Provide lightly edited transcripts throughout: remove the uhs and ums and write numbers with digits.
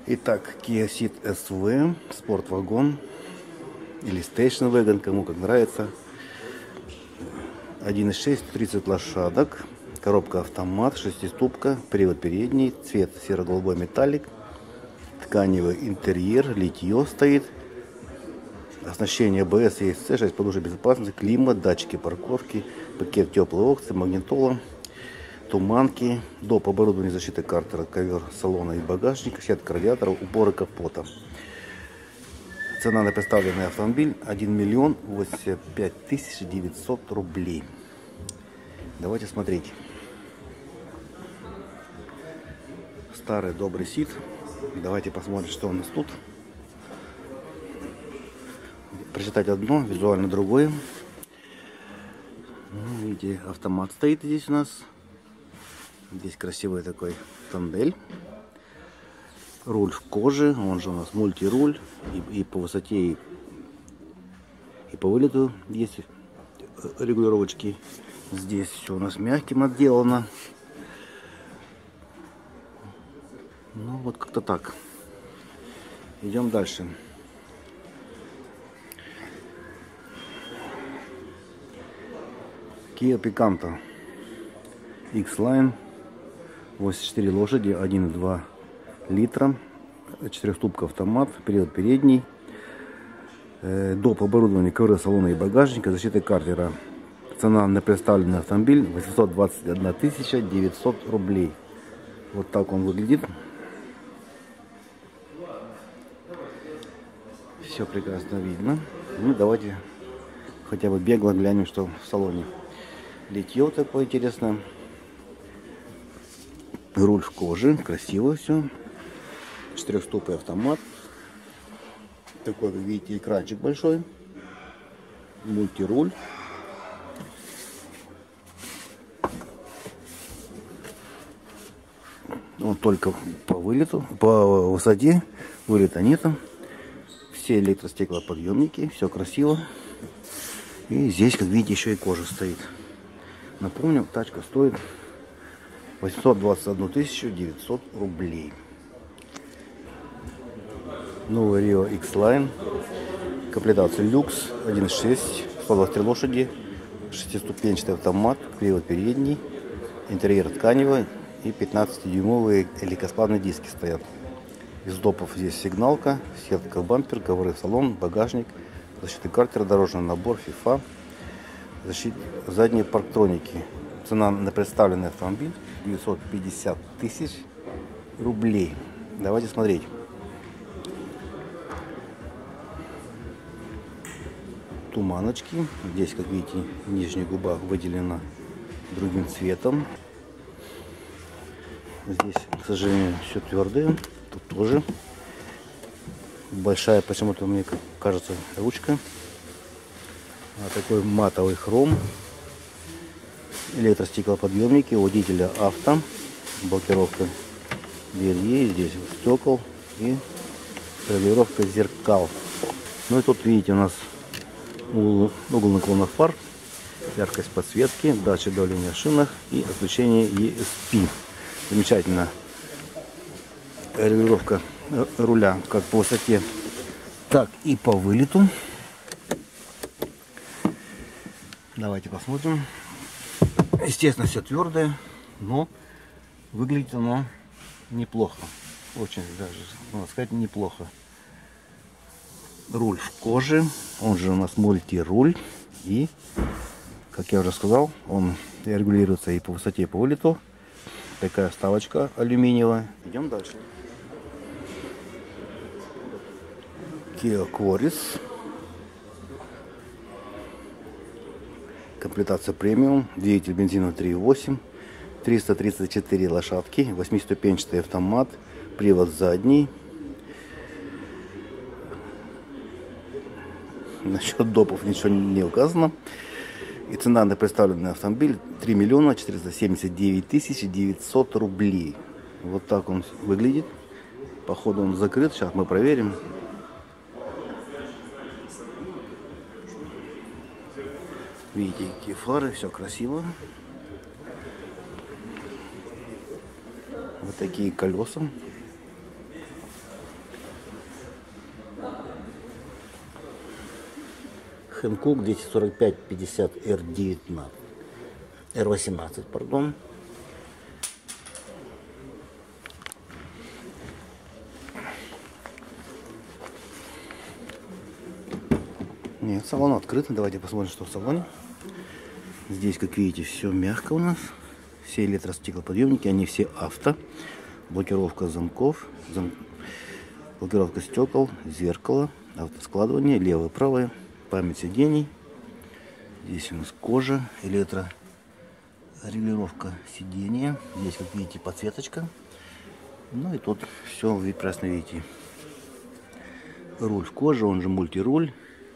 Итак, Kia Ceed SV, спортвагон или Station Wagon, кому как нравится. 1.6, 30 лошадок, коробка автомат, шестиступка, привод передний, цвет серо-голубой металлик, тканевый интерьер, литье стоит, оснащение ABS, ESC, 6 подушек безопасности, климат, датчики парковки, пакет теплой опции, магнитола, туманки, доп. Оборудование защиты картера, ковер салона и багажника, сетка радиаторов, упоры капота. Цена на представленный автомобиль 1 миллион 85 тысяч 900 рублей. Давайте смотреть. Старый добрый Ceed. Давайте посмотрим, что у нас тут. Прочитать одно, визуально другое. Видите, автомат стоит здесь у нас. Здесь красивый такой тоннель. Руль в коже, он же у нас мультируль. И по высоте, и по вылету есть регулировочки. Здесь все у нас мягким отделано. Ну вот как-то так. Идем дальше. Kia Picanto X-Line, 84 лошади, 1,2 литра, 4-ступка автомат, привод передний, доп. Оборудование, ковры салона и багажника, защита картера. Цена на представленный автомобиль 821 тысяча 900 рублей. Вот так он выглядит. Все прекрасно видно. Ну давайте хотя бы бегло глянем, что в салоне. Литье такое интересное. Руль в коже, красиво все. 4-ступый автомат. Такой, как видите, экранчик большой. Мультируль. Он только по вылету, по высоте. Вылета нету. Все электростеклоподъемники. Все красиво. И здесь, как видите, еще и кожа стоит. Напомню, тачка стоит 821 900 рублей. Новый Rio X-Line. Комплектация люкс. 1.6, 123 лошади. 6-ступенчатый автомат. Привод передний. Интерьер тканевый. И 15-дюймовые легкосплавные диски стоят. Из допов здесь сигналка, сетка бампер, ковры салон, багажник, защита картера, дорожный набор, FIFA. Задние парктроники. Цена на представленный автомобиль 950 тысяч рублей. Давайте смотреть. Туманочки. Здесь, как видите, нижняя губа выделена другим цветом. Здесь, к сожалению, все твердое. Тут тоже большая, почему-то мне кажется, ручка. Такой матовый хром. Электростеклоподъемники у водителя авто. Блокировка дверей. Здесь стекол и регулировка зеркал. Ну и тут видите, у нас угол наклона фар, яркость подсветки, датчик давления в шинах и отключение ESP. Замечательно. Регулировка руля как по высоте, так и по вылету. Давайте посмотрим. Естественно, все твердое, но выглядит оно неплохо. Очень даже, можно сказать, неплохо. Руль в коже, он же у нас мультируль. И, как я уже сказал, он регулируется и по высоте, и по вылету. Такая вставочка алюминиевая. Идем дальше. Kia Quaris. Комплектация премиум. Двигатель бензина 3.8. 334 лошадки. 8-ступенчатый автомат. Привод задний. Насчет допов ничего не указано. И цена на представленный автомобиль 3 миллиона 479 тысяч 900 рублей. Вот так он выглядит. Походу он закрыт. Сейчас мы проверим. Видите, какие фары, все красиво. Вот такие колеса. Hankook 245-50 R19. R18, пардон. Нет, салон открыт. Давайте посмотрим, что в салоне. Здесь, как видите, все мягко у нас. Все электростеклоподъемники, они все авто. Блокировка замков, блокировка стекол, зеркало, автоскладывание, левое, правое, память сидений. Здесь у нас кожа, электрорегулировка сидения. Здесь, как видите, подсветочка. Ну и тут все вы прекрасно видите. Руль в коже, он же мультируль.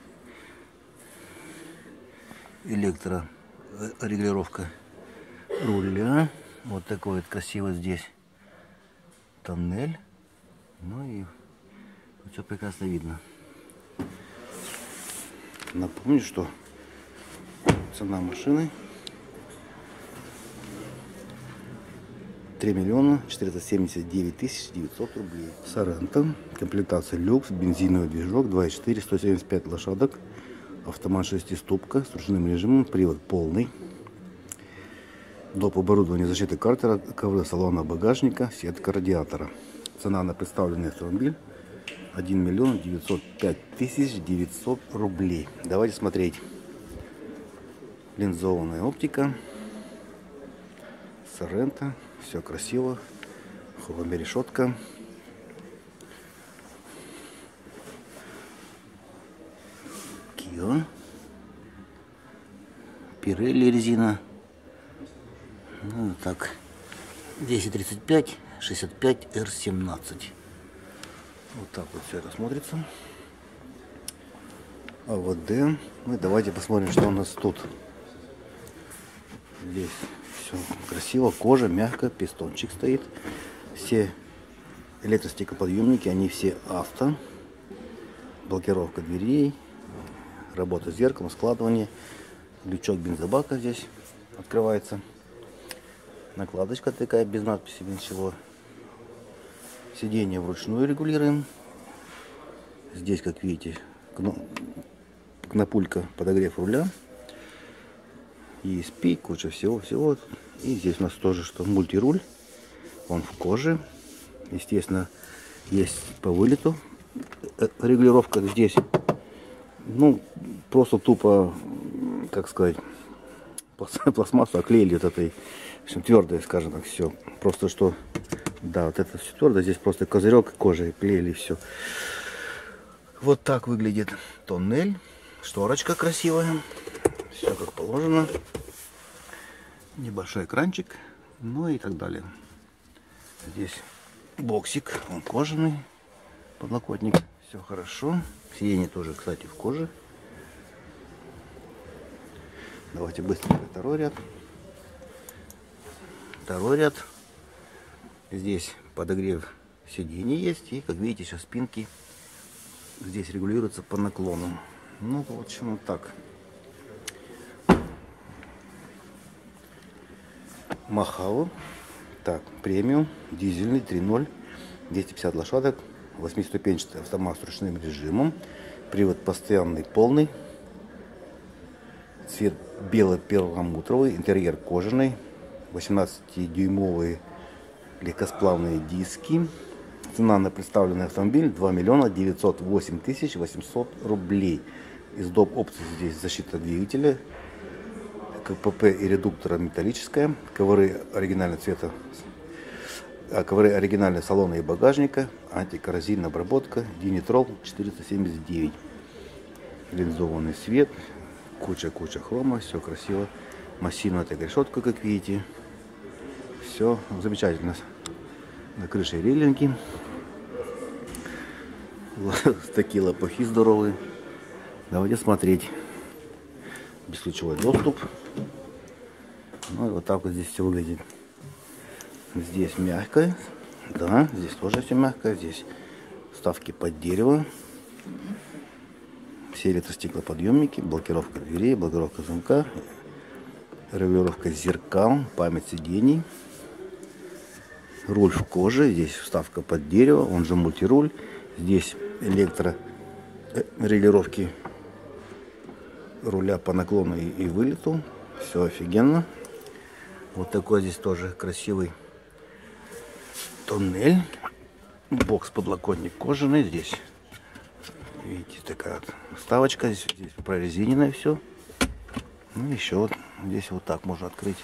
Электрорегулировка руля. Вот такой вот красивый здесь тоннель. Ну и все прекрасно видно. Напомню, что цена машины 3 479 900 рублей. Sorento. Комплектация люкс, бензиновый движок, 2.4, 175 лошадок. Автомат 6-ступка с ручным режимом, привод полный. Доп. Оборудование защиты картера, ковры салона багажника, сетка радиатора. Цена на представленный автомобиль 1 905 900 рублей. Давайте смотреть. Линзованная оптика. Sorento. Все красиво. Хроморешетка. Pirelli резина. Ну так. 1035 65 R17. Вот так вот все это смотрится. АВД. Ну и давайте посмотрим, что у нас тут. Здесь все красиво. Кожа мягкая. Пистончик стоит. Все электростеклоподъемники, они все авто. Блокировка дверей. Работа с зеркалом, складывание. Лючок бензобака здесь открывается. Накладочка такая, без надписи, без ничего. Сиденье вручную регулируем. Здесь, как видите, кнопулька подогрев руля. ESP, куча всего-всего. И здесь у нас тоже что мультируль. Он в коже. Естественно, есть по вылету регулировка здесь. Ну, просто тупо, как сказать, пластмассу оклеили вот этой, в общем, твердое, скажем так, все. Просто что, да, вот это все твердо, здесь просто козырек кожи клеили, все. Вот так выглядит тоннель, шторочка красивая, все как положено. Небольшой экранчик, ну и так далее. Здесь боксик, он кожаный, подлокотник, все хорошо. Сиденье тоже, кстати, в коже. Давайте быстро второй ряд. Второй ряд. Здесь подогрев сидений есть. И, как видите, сейчас спинки здесь регулируются по наклону. Ну, в общем, вот так. Махао. Так, премиум, дизельный, 3.0, 250 лошадок. 8-ступенчатый автомат с ручным режимом. Привод постоянный, полный. Цвет бело-перламутровый. Интерьер кожаный. 18-дюймовые легкосплавные диски. Цена на представленный автомобиль 2 908 800 рублей. Из доп. Опций здесь защита двигателя. КПП и редуктора металлическая. Ковры оригинального цвета. Ковры оригинальные салона и багажника, антикоррозийная обработка, Денитрол 479. Линзованный свет, куча хрома, все красиво. Массивная такая решетка, как видите. Все замечательно. На крыше рейлинги. Такие лопухи здоровые. Давайте смотреть. Бесключевой доступ. Ну и вот так вот здесь все выглядит. Здесь мягкое, да, здесь тоже все мягкое, здесь вставки под дерево, все электростеклоподъемники, блокировка дверей, блокировка замка, регулировка зеркал, память сидений, руль в коже, здесь вставка под дерево, он же мультируль, здесь электрорегулировки руля по наклону и вылету. Все офигенно. Вот такой здесь тоже красивый тоннель. Бокс-подлокотник кожаный здесь. Видите, такая вот вставочка. Здесь прорезиненное все. Ну, еще вот здесь вот так можно открыть.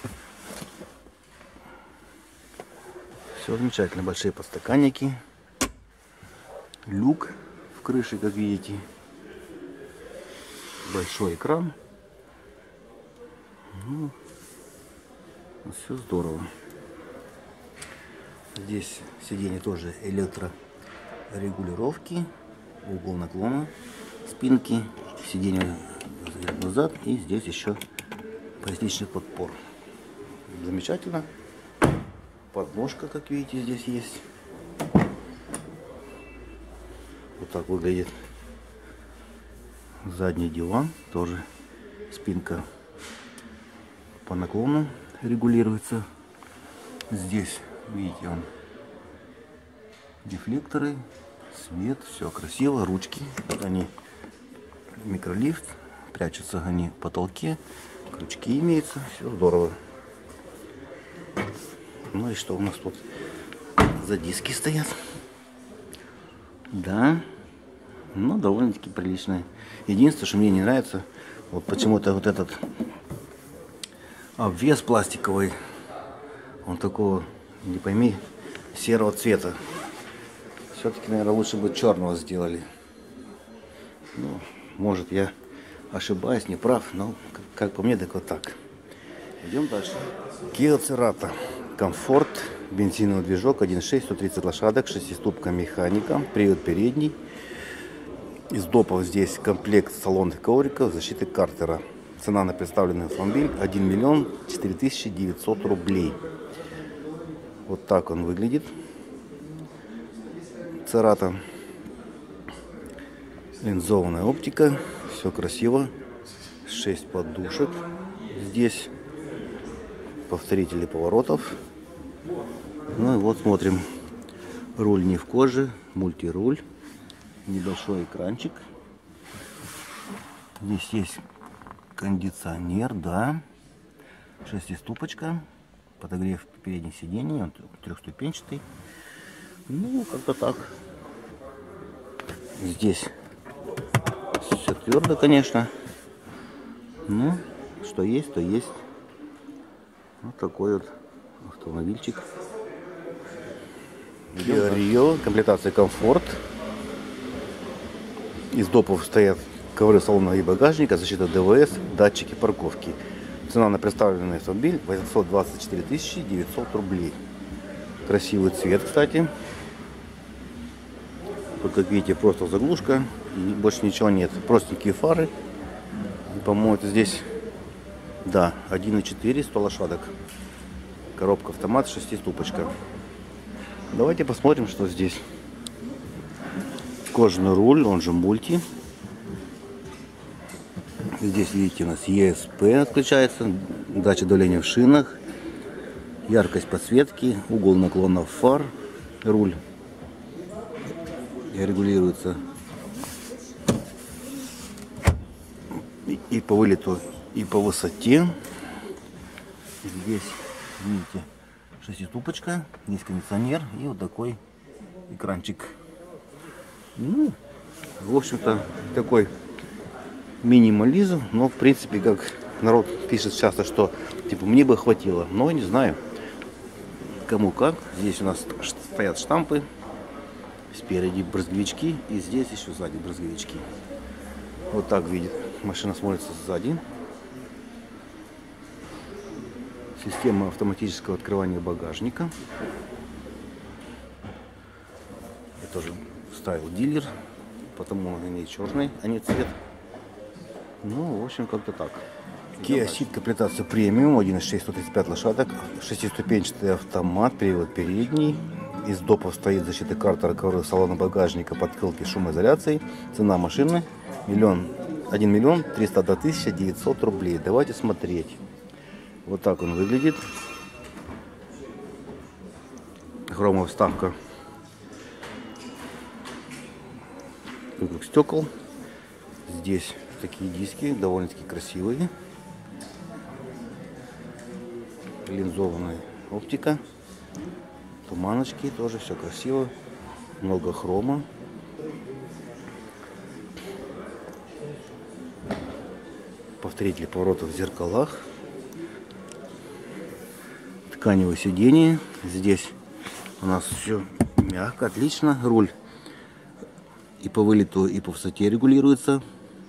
Все замечательно. Большие подстаканники. Люк в крыше, как видите. Большой экран. Ну, все здорово. Здесь сиденье тоже электрорегулировки. Угол наклона спинки. Сиденье назад. И здесь еще поясничный подпор. Замечательно. Подножка, как видите, здесь есть. Вот так выглядит задний диван. Тоже спинка по наклону регулируется. Здесь, видите, он дефлекторы, свет, все красиво. Ручки, вот они, микролифт, прячутся они в потолке. Крючки имеются, все здорово. Ну и что у нас тут за диски стоят? Да, ну довольно-таки приличные. Единственное, что мне не нравится, вот почему-то вот этот обвес пластиковый, он такого, не пойми, серого цвета. Все-таки, наверное, лучше бы черного сделали. Ну, может, я ошибаюсь, не прав, но как по мне, так вот так. Идем дальше. Kia Cerato. Комфорт, бензиновый движок, 1.6, 130 лошадок, 6-ступка механика, привод передний. Из допов здесь комплект салонных ковриков, защиты картера. Цена на представленный автомобиль 1 миллион 4900 рублей. Вот так он выглядит. Cerato. Линзованная оптика, все красиво. 6 подушек здесь. Повторители поворотов. Ну и вот смотрим. Руль не в коже, мультируль. Небольшой экранчик. Здесь есть кондиционер, да. 6-ступочка. Подогрев передних сидений. Он трехступенчатый. Ну, как-то так. Здесь все твердо, конечно. Ну, что есть, то есть. Вот такой вот автомобильчик. Kia Rio, комплектация комфорт. Из допов стоят ковры салона и багажника, защита ДВС, датчики парковки. Цена на представленный автомобиль 824 900 рублей. Красивый цвет, кстати. Тут, как видите, просто заглушка. И больше ничего нет. Простенькие фары. По-моему, это здесь... Да, 1.4, 100 лошадок. Коробка автомат, 6-ступочка. Давайте посмотрим, что здесь. Кожаный руль, он же мульти. Здесь, видите, у нас ESP отключается. Датчик давления в шинах. Яркость подсветки. Угол наклона фар. Руль регулируется и по вылету, и по высоте. Здесь, видите, 6-ступочка, есть кондиционер и вот такой экранчик. Ну, в общем-то, такой минимализм, но в принципе, как народ пишет часто, что типа мне бы хватило, но не знаю, кому как. Здесь у нас стоят штампы, спереди брызговички и здесь еще сзади брызговички. Вот так видит машина, смотрится сзади. Система автоматического открывания багажника. Я тоже ставил дилер, потому они черный, а не цвет. Ну, в общем, как-то так. Kia Ceed, комплектация премиум, 1.6, 135 лошадок, 6-ступенчатый автомат, привод передний. Из допов стоит защита картера, ковры салона багажника, подкрылки шумоизоляции. Цена машины 1 миллион 301 900 рублей. Давайте смотреть. Вот так он выглядит. Хромовая вставка вокруг стекол. Здесь такие диски, довольно-таки красивые. Линзованная оптика. Туманочки тоже, все красиво. Много хрома. Повторители поворотов в зеркалах. Тканевое сиденье. Здесь у нас все мягко, отлично. Руль и по вылету, и по высоте регулируется.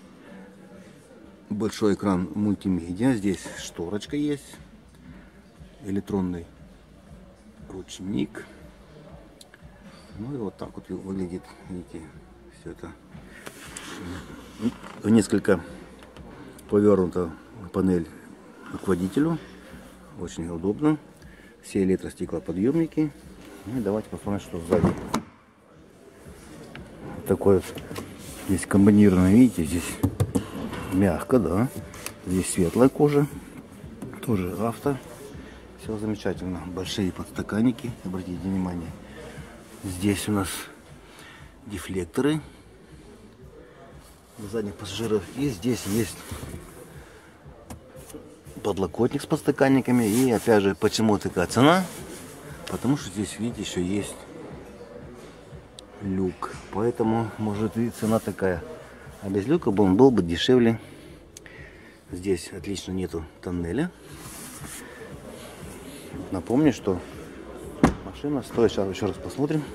Большой экран мультимедиа. Здесь шторочка есть. Электронный ручник. Ну и вот так вот выглядит, видите, все это. Несколько повернута панель к водителю. Очень удобно. Все электростеклоподъемники. Ну и давайте посмотрим, что сзади. Вот такой вот здесь комбинированный, видите, здесь мягко, да. Здесь светлая кожа. Тоже авто. Все замечательно. Большие подстаканники. Обратите внимание. Здесь у нас дефлекторы задних пассажиров. И здесь есть подлокотник с подстаканниками. И опять же, почему такая цена? Потому что здесь, видите, еще есть люк. Поэтому, может, и цена такая. А без люка он был бы дешевле. Здесь отлично нету тоннеля. Напомню, что машина стоит, сейчас еще раз посмотрим.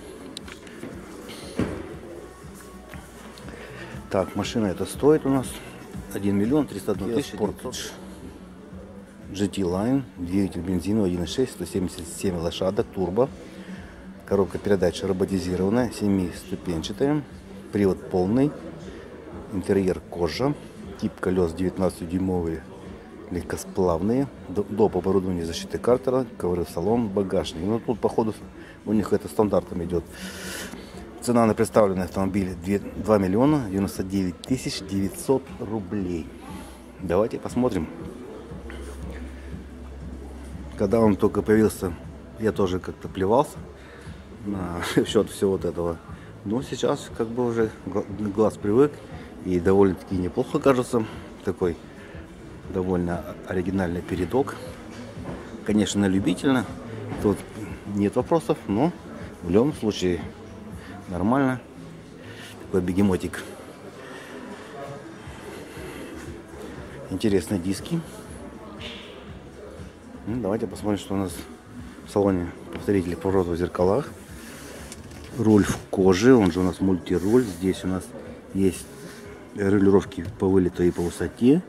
Так, машина это стоит у нас 1 миллион 301 тысяч. Sportage GT Line, двигатель бензиновый 1.6, 177 лошадок, турбо. Коробка передач роботизированная, 7-ступенчатая. Привод полный. Интерьер кожа. Тип колес 19-дюймовые, легкосплавные. Доп. Оборудование защиты картера, ковры в салон, багажник. Ну тут походу у них это стандартом идет. Цена на представленный автомобиль 2 миллиона 99 тысяч 900 рублей. Давайте посмотрим. Когда он только появился, я тоже как-то плевался на счет всего вот этого. Но сейчас как бы уже глаз привык. И довольно-таки неплохо кажется. Такой довольно оригинальный передок. Конечно, любительно. Тут нет вопросов, но в любом случае нормально. Такой бегемотик. Интересные диски. Ну, давайте посмотрим, что у нас в салоне. Повторители поворотов в зеркалах. Руль в коже, он же у нас мультируль. Здесь у нас есть регулировки по вылету и по высоте.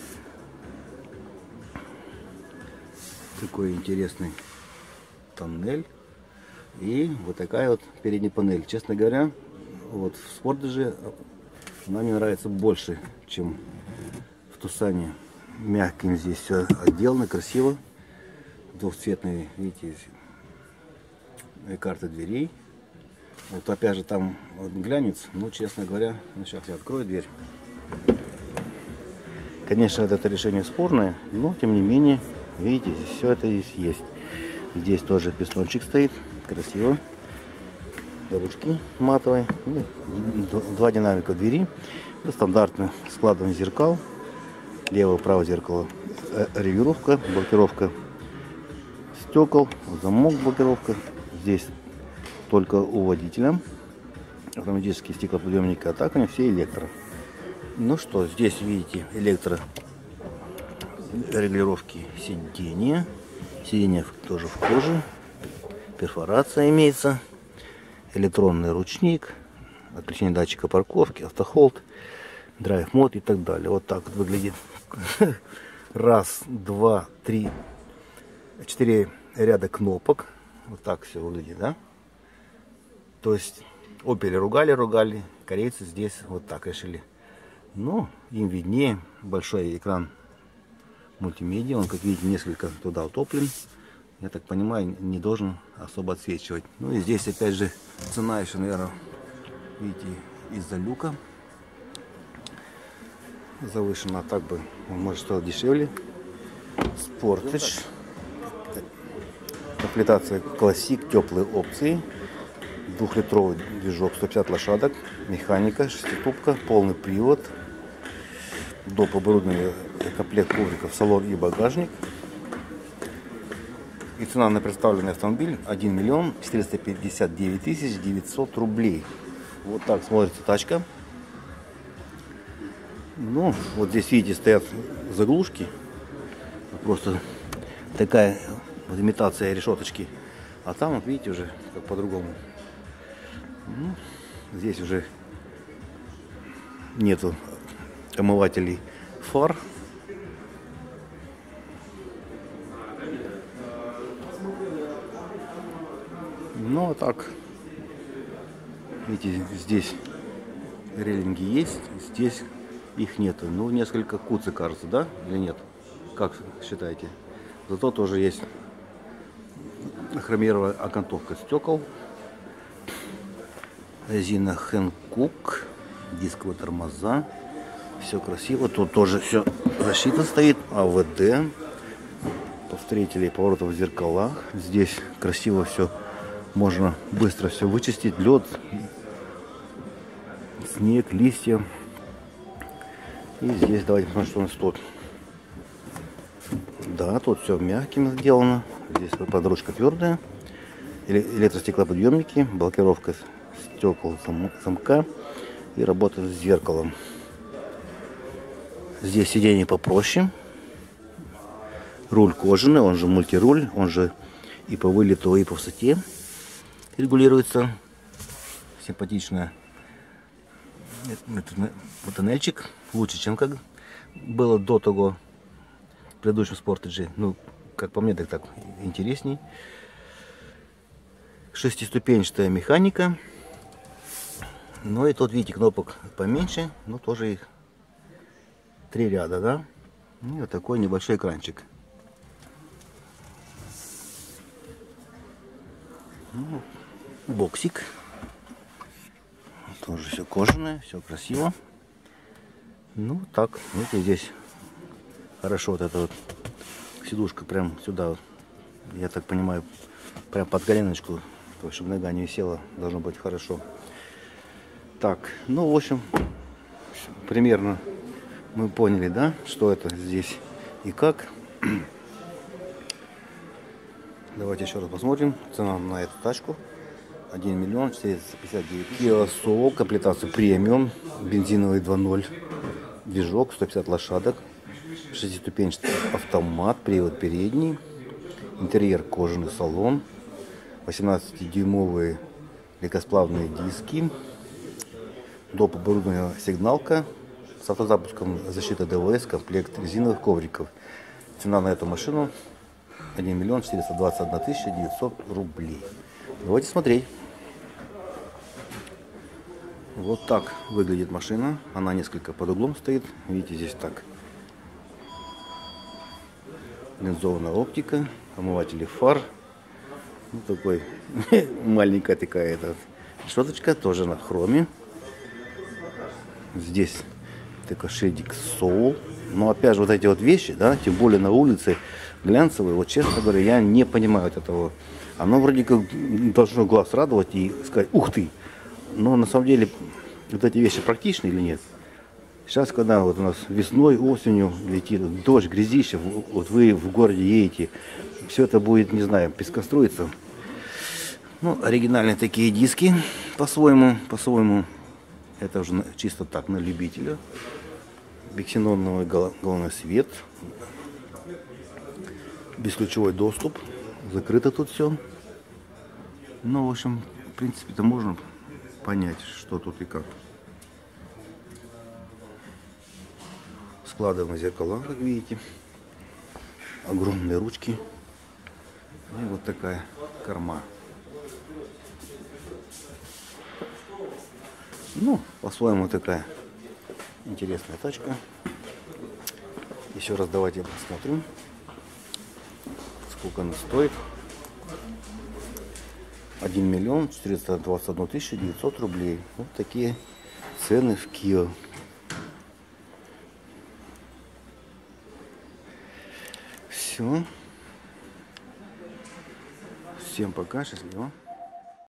Такой интересный тоннель. И вот такая вот передняя панель. Честно говоря, вот в Sportage она мне нравится больше, чем в Tucson. Мягким здесь все отделано, красиво. Двухцветные, видите, карты дверей. Вот опять же там вот глянец, но честно говоря, ну, сейчас я открою дверь. Конечно, это решение спорное, но тем не менее, видите, здесь все это здесь есть. Здесь тоже пистончик стоит, красиво. Ручки матовые, два динамика двери, стандартно складывание зеркал, левое и правое зеркало, регулировка, блокировка стекол, замок, блокировка. Здесь только у водителя. Автоматические стеклоподъемники, а так они все электро. Ну что, здесь видите электро регулировки сидения. Сиденье тоже в коже. Перфорация имеется. Электронный ручник. Отключение датчика парковки, автохолд, драйв мод и так далее. Вот так вот выглядит. Раз, два, три, 4 ряда кнопок. Вот так все выглядит, да? То есть Opel ругали, корейцы здесь вот так решили. Но им виднее. Большой экран мультимедиа, он, как видите, несколько туда утоплен. Я так понимаю, не должен особо отсвечивать. Ну и здесь опять же цена еще, наверное, видите, из-за люка завышена. Так бы он может стоить дешевле. Sportage. Комплектация классик, теплые опции. 2-литровый движок, 150 лошадок, механика, шестиступка, полный привод. Доп. Оборудование, комплект ковриков, салон и багажник. И цена на представленный автомобиль 1 миллион 459 тысяч 900 рублей. Вот так смотрится тачка. Ну, вот здесь, видите, стоят заглушки. Просто такая вот имитация решеточки. А там, вот видите, уже как по-другому. Ну, здесь уже нету омывателей фар. Ну, а так, видите, здесь рейлинги есть, здесь их нету. Ну, несколько куцы, кажется, да? Или нет? Как считаете? Зато тоже есть хромированная окантовка стекол. Резина Хэнкук. Дисковые тормоза. Все красиво. Тут тоже все защита стоит. АВД. Повторители поворотов в зеркалах. Здесь красиво все. Можно быстро все вычистить. Лед, снег, листья. И здесь давайте посмотрим, что у нас тут. Да, тут все мягким сделано. Здесь подручка твердая. Электростеклоподъемники, блокировка стекол замка и работа с зеркалом. Здесь сиденье попроще. Руль кожаный, он же мультируль, он же и по вылету, и по высоте регулируется. Симпатично. Тоннельчик лучше, чем как было до того в предыдущем Sportage. Ну, как по мне, так интересней. Шестиступенчатая механика. Ну и тут, видите, кнопок поменьше, но тоже их 3 ряда, да? И вот такой небольшой экранчик. Ну, боксик. Тоже все кожаное, все красиво. Ну так, видите, здесь хорошо вот эта вот сидушка прям сюда, я так понимаю, прям под коленочку, чтобы нога не висела, должно быть хорошо. Так, ну в общем, примерно мы поняли, да, что это здесь и как. Давайте еще раз посмотрим цена на эту тачку. 1 миллион 459 тысяч. Kia Soul, комплектация премиум, бензиновый 2.0, движок, 150 лошадок, 6-ступенчатый автомат, привод передний, интерьер кожаный салон, 18-дюймовые легкосплавные диски, доп. Оборудование сигналка с автозапуском, защита ДВС, комплект резиновых ковриков. Цена на эту машину 1 миллион 421 тысяча 900 рублей. Давайте смотреть. Вот так выглядит машина. Она несколько под углом стоит. Видите, здесь так. Линзованная оптика, омыватели фар. Ну, такой маленькая такая решеточка, тоже на хроме. Здесь такой шейдик Soul. Но опять же, вот эти вот вещи, да, тем более на улице глянцевые, вот честно говоря, я не понимаю вот этого. Оно вроде как должно глаз радовать и сказать, ух ты. Но на самом деле вот эти вещи практичны или нет? Сейчас, когда вот у нас весной, осенью летит дождь, грязище, вот вы в городе едете, все это будет, не знаю, пескоструиться. Ну, оригинальные такие диски по-своему. Это уже чисто так, на любителя. Биксеноновый головной свет. Бесключевой доступ. Закрыто тут все. Ну, в общем, в принципе, это можно понять, что тут и как. Складываем зеркала, как видите. Огромные ручки. И вот такая корма. Ну, по-своему такая интересная тачка. Еще раз давайте посмотрим, сколько она стоит. 1 миллион 421 тысяча 900 рублей. Вот такие цены в Kia. Все. Всем пока, счастливо.